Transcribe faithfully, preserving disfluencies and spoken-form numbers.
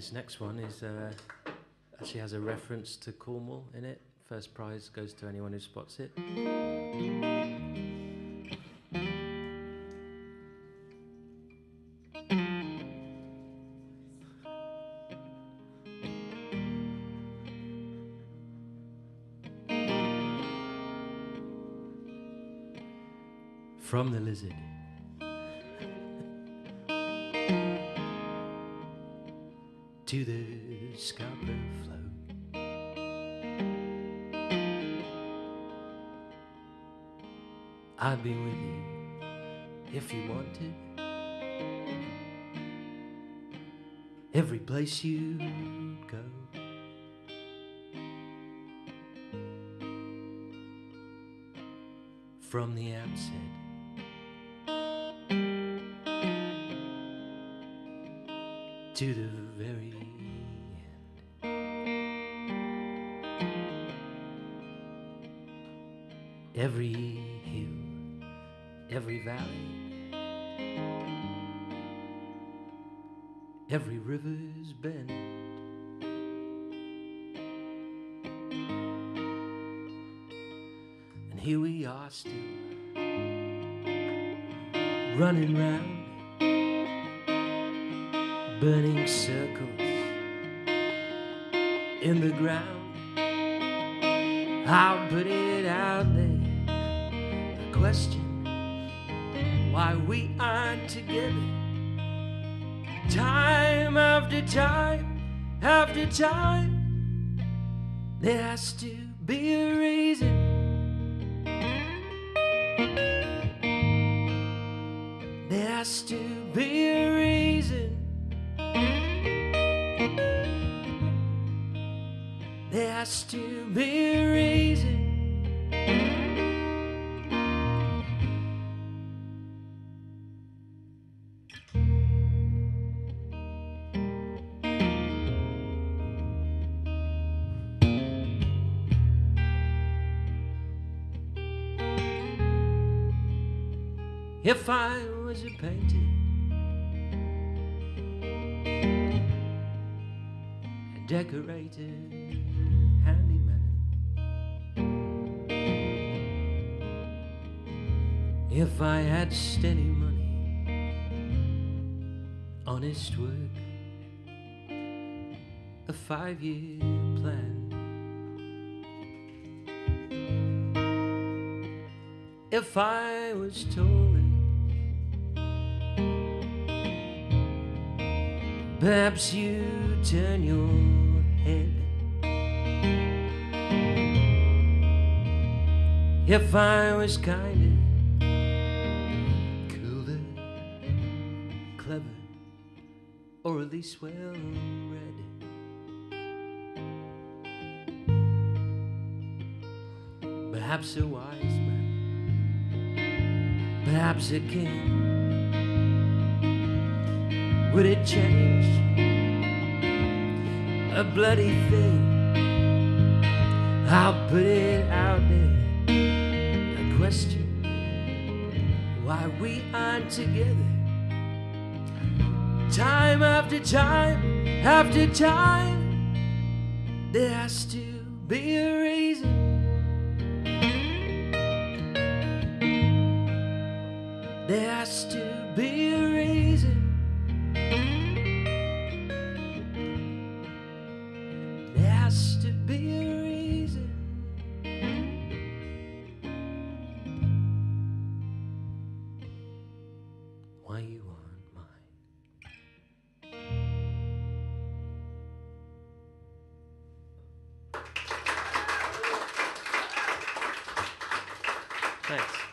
This next one is uh, actually has a reference to Cornwall in it. First prize goes to anyone who spots it. From the Lizard. To the Scarborough flow, I'd be with you if you wanted. Every place you'd go, from the outset to the very end. Every hill, every valley, every river's bend, and here we are still running round, burning circles in the ground. I'll put it out there, a question why we aren't together. Time after time after time, there has to be a reason. There has to be a reason. There has to be a reason. If I was a painter, a decorator, handyman, if I had steady money, honest work, a five-year plan, if I was taller, perhaps you turn your head. If I was kinder, cooler, clever, or at least well read, perhaps a wise man, perhaps a king. Would it change a bloody thing? I'll put it out there, a question why we aren't together. Time after time after time, there has to be a reason. There has to be a reason. There has to be a reason. Why you aren't mine. Thanks.